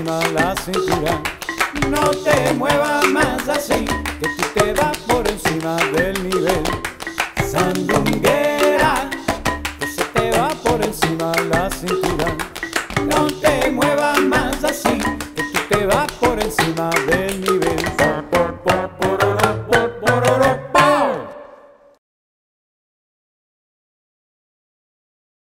encima la cintura. No te muevas más así, que tú te vas por encima del nivel. Sandunguera, que se te va por encima la cintura. No te muevas más así, que tú te vas por encima del nivel.